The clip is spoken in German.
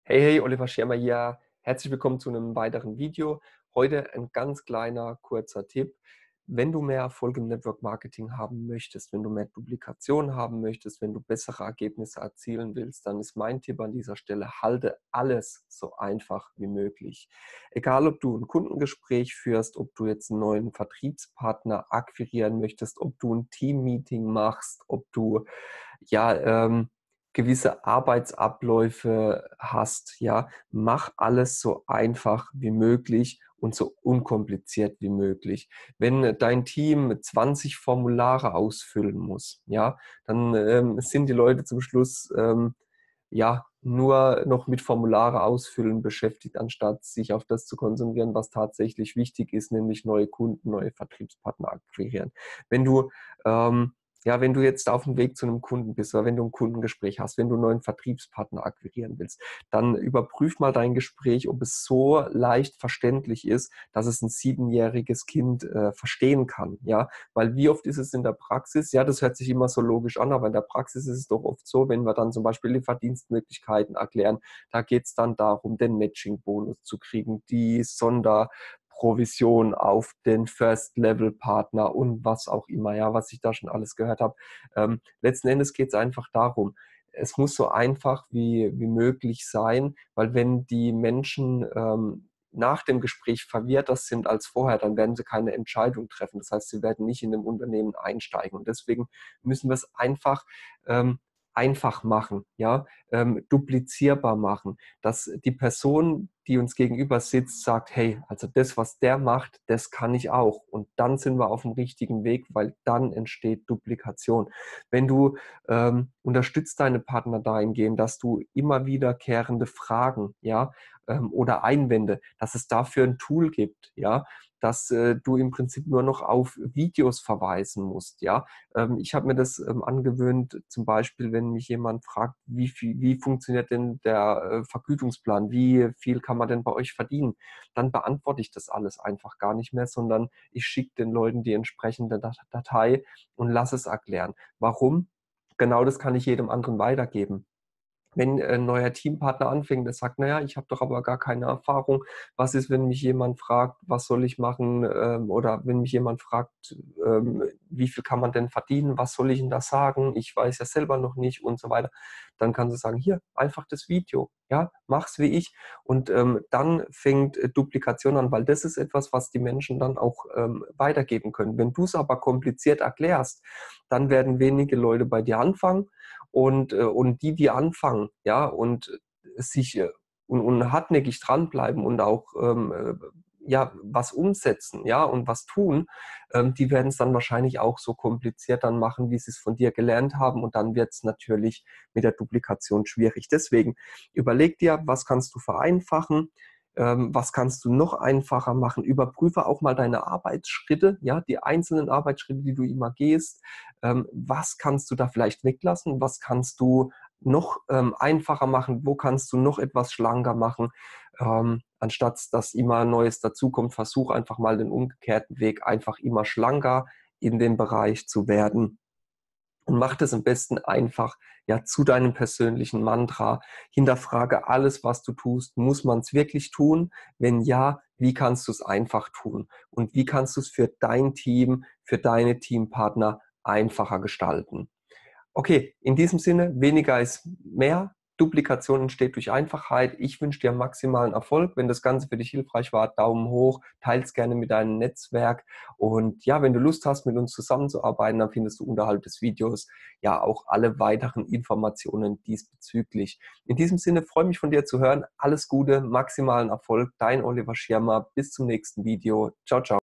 Hey, hey, Oliver Schirmer hier. Herzlich willkommen zu einem weiteren Video. Heute ein ganz kleiner, kurzer Tipp. Wenn du mehr Erfolg im Network Marketing haben möchtest, wenn du mehr Duplikation haben möchtest, wenn du bessere Ergebnisse erzielen willst, dann ist mein Tipp an dieser Stelle: halte alles so einfach wie möglich. Egal, ob du ein Kundengespräch führst, ob du jetzt einen neuen Vertriebspartner akquirieren möchtest, ob du ein Teammeeting machst, ob du ja, gewisse Arbeitsabläufe hast, ja, mach alles so einfach wie möglich und so unkompliziert wie möglich. Wenn dein Team 20 Formulare ausfüllen muss, ja, dann sind die Leute zum Schluss ja nur noch mit Formulare ausfüllen beschäftigt, anstatt sich auf das zu konzentrieren, was tatsächlich wichtig ist, nämlich neue Kunden, neue Vertriebspartner akquirieren. Wenn du wenn du jetzt auf dem Weg zu einem Kunden bist oder wenn du ein Kundengespräch hast, wenn du einen neuen Vertriebspartner akquirieren willst, dann überprüf mal dein Gespräch, ob es so leicht verständlich ist, dass es ein 7-jähriges Kind verstehen kann. Ja, weil wie oft ist es in der Praxis? Ja, das hört sich immer so logisch an, aber in der Praxis ist es doch oft so, wenn wir dann zum Beispiel die Verdienstmöglichkeiten erklären, da geht es dann darum, den Matching-Bonus zu kriegen, die Sonderprovision auf den First-Level-Partner und was auch immer, ja, was ich da schon alles gehört habe. Letzten Endes geht es einfach darum, es muss so einfach wie möglich sein, weil wenn die Menschen nach dem Gespräch verwirrter sind als vorher, dann werden sie keine Entscheidung treffen. Das heißt, sie werden nicht in dem Unternehmen einsteigen. Und deswegen müssen wir es einfach machen, ja, duplizierbar machen, dass die Person, die uns gegenüber sitzt, sagt: hey, also das, was der macht, das kann ich auch. Und dann sind wir auf dem richtigen Weg, weil dann entsteht Duplikation. Wenn du unterstützt deine Partner dahingehend, dass du immer wiederkehrende Fragen, ja, oder Einwände, dass es dafür ein Tool gibt, ja, dass du im Prinzip nur noch auf Videos verweisen musst, ja. Ich habe mir das angewöhnt, zum Beispiel, wenn mich jemand fragt, wie funktioniert denn der Vergütungsplan, wie viel kann man denn bei euch verdienen, dann beantworte ich das alles einfach gar nicht mehr, sondern ich schicke den Leuten die entsprechende Datei und lasse es erklären. Warum? Genau das kann ich jedem anderen weitergeben. Wenn ein neuer Teampartner anfängt, der sagt: „Naja, ich habe doch aber gar keine Erfahrung. Was ist, wenn mich jemand fragt, was soll ich machen?“ Oder wenn mich jemand fragt, „Wie viel kann man denn verdienen? Was soll ich denn da sagen? Ich weiß ja selber noch nicht“ und so weiter. Dann kannst du sagen: „Hier, einfach das Video, ja, mach's wie ich.“ Und dann fängt Duplikation an, weil das ist etwas, was die Menschen dann auch weitergeben können. Wenn du es aber kompliziert erklärst, dann werden wenige Leute bei dir anfangen und die anfangen, ja, und sich und hartnäckig dranbleiben und auch ja, was umsetzen, ja, und was tun, die werden es dann wahrscheinlich auch so kompliziert dann machen, wie sie es von dir gelernt haben, und dann wird es natürlich mit der Duplikation schwierig. Deswegen überleg dir, was kannst du vereinfachen, was kannst du noch einfacher machen, überprüfe auch mal deine Arbeitsschritte, ja, die einzelnen Arbeitsschritte, die du immer gehst, was kannst du da vielleicht weglassen, was kannst du noch einfacher machen, wo kannst du noch etwas schlanker machen, anstatt dass immer Neues dazukommt, versuch einfach mal den umgekehrten Weg, einfach immer schlanker in dem Bereich zu werden. Und mach das am besten einfach, ja, zu deinem persönlichen Mantra. Hinterfrage alles, was du tust. Muss man es wirklich tun? Wenn ja, wie kannst du es einfach tun? Und wie kannst du es für dein Team, für deine Teampartner einfacher gestalten? Okay, in diesem Sinne, weniger ist mehr. Duplikation entsteht durch Einfachheit. Ich wünsche dir maximalen Erfolg. Wenn das Ganze für dich hilfreich war, Daumen hoch, teile es gerne mit deinem Netzwerk. Und ja, wenn du Lust hast, mit uns zusammenzuarbeiten, dann findest du unterhalb des Videos ja auch alle weiteren Informationen diesbezüglich. In diesem Sinne, freue mich von dir zu hören. Alles Gute, maximalen Erfolg. Dein Oliver Schirmer. Bis zum nächsten Video. Ciao, ciao.